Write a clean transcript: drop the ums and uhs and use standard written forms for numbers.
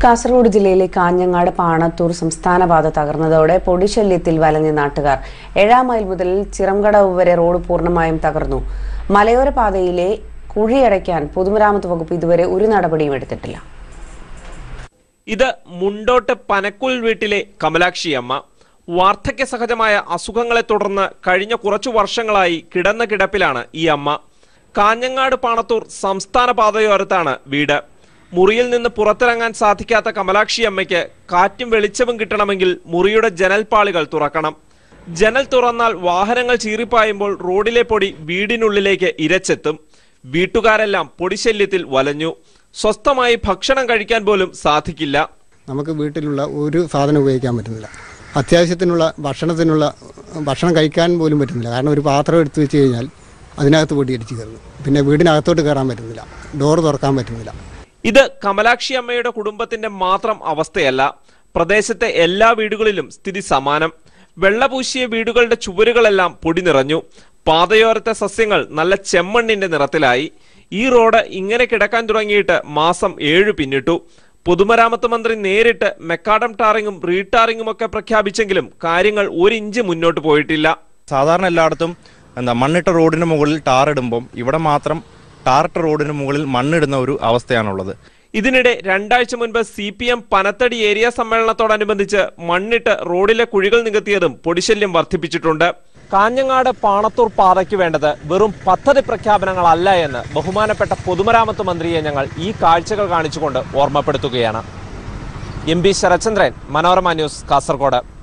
കാസർഗോഡ് ജില്ലയിലെ കാഞ്ഞങ്ങാട് പാണത്തൂർ സംസ്ഥാനപാത തകർന്നതോടെ പൊടിശല്യത്തിൽ വലഞ്ഞ നാട്ടുകാർ 7 മൈൽ മുതൽ ചിറംകടവ് വരെ റോഡ് പൂർണ്ണമായും തകർന്നു. മലയോര പാതയിലെ കുഴിയടയ്ക്കാൻ പൊതുമരാമത്ത് വകുപ്പ് ഇതുവരെ ഒരു നടപടിയും എടുത്തിട്ടില്ല. ഇത് മുണ്ടോട്ട് പനക്കുൽ വീട്ടിലെ കമലാക്ഷി അമ്മ. വാർദ്ധക്യ സഹജമായ അസുഖങ്ങളെ തുടർന്ന് കഴിഞ്ഞ കുറച്ചു വർഷങ്ങളായി കിടന്ന കിടപ്പിലാണ് ഈ അമ്മ. കാഞ്ഞങ്ങാട് പാണത്തൂർ സംസ്ഥാന പാതയോരത്താണ് വീട്. മുറിയിൽ നിന്ന് പുറത്തിറങ്ങാൻ സാധിക്കാത്ത കമലാക്ഷി അമ്മയ്ക്ക് കാറ്റും വെളിച്ചവും കിട്ടണമെങ്കിൽ മുറിയുടെ ജനൽപ്പാളികൾ തുറക്കണം. ജനൽ തുറന്നാൽ വാഹനങ്ങൾ ചീറിപ്പായുമ്പോൾ റോഡിലെ പൊടി വീടിനുള്ളിലേക്ക് ഇരച്ചെത്തും. വീട്ടുകാരെല്ലാം പൊടിശല്യത്തിൽ വലഞ്ഞു. സ്വസ്ഥമായി ഭക്ഷണം കഴിക്കാൻ പോലും സാധിക്കില്ല. നമുക്ക് വീട്ടിലുള്ള ഒരു സാധനം ഉപയോഗിക്കാൻ പറ്റുന്നില്ല. അത്യാവശ്യത്തിനുള്ള ഭക്ഷണം കഴിക്കാൻ പോലും പറ്റുന്നില്ല. കാരണം ഒരു പാത്രം എടുത്തു വെച്ച് കഴിഞ്ഞാൽ അതിനകത്ത് പൊടിയടിച്ച് കയറുന്നു. പിന്നെ വീടിനകത്തോട്ട് കയറാൻ പറ്റുന്നില്ല, ഡോറ് തുറക്കാൻ പറ്റുന്നില്ല. ഇത് കമലാക്ഷി അമ്മയുടെ കുടുംബത്തിന്റെ മാത്രം അവസ്ഥയല്ല. പ്രദേശത്തെ എല്ലാ വീടുകളിലും സ്ഥിതി സമാനം. വെള്ളപൂശിയ വീടുകളുടെ ചുവരുകളെല്ലാം പൊടി നിറഞ്ഞു. പാതയോരത്തെ സസ്യങ്ങൾ നല്ല ചെമ്മണ്ണിന്റെ നിറത്തിലായി. ഈ റോഡ് ഇങ്ങനെ കിടക്കാൻ തുടങ്ങിയിട്ട് മാസം 7 പിന്നിട്ടു. പൊതുമരാമത്ത് മന്ത്രി നേരിട്ട് മെക്കാഡം ടാറിങ്ങും റീടാറിങ്ങും ഒക്കെ പ്രഖ്യാപിച്ചെങ്കിലും കാര്യങ്ങൾ 1 ഇഞ്ച് മുന്നോട്ട് പോയിട്ടില്ല. സാധാരണ എല്ലായിടത്തും മണ്ണിട്ട റോഡിന് മുകളിൽ ടാറിടുമ്പം ഇവിടെ മാത്രം ടാറിട്ട റോഡിന് മുകളിൽ മണ്ണിടുന്ന ഒരു അവസ്ഥയാണുള്ളത്. ഇതിനിടെ 2 ആഴ്ച മുൻപ് CPM പനത്തടി ഏരിയ സമ്മേളനത്തോടനുബന്ധിച്ച് മണ്ണിട്ട് റോഡിലെ കുഴികൾ നികത്തിയതും പൊടിശല്യം വർദ്ധിപ്പിച്ചിട്ടുണ്ട്. കാഞ്ഞങ്ങാട് പാണത്തൂർ പാതയ്ക്ക് വേണ്ടത് വെറും പദ്ധതി പ്രഖ്യാപനങ്ങളല്ല എന്ന് ബഹുമാനപ്പെട്ട പൊതുമരാമത്ത് മന്ത്രിയെ ഞങ്ങൾ ഈ കാഴ്ചകൾ കാണിച്ചുകൊണ്ട് ഓർമ്മപ്പെടുത്തുകയാണ്. MP Sarathchandran, Manorama news, Kasaragod.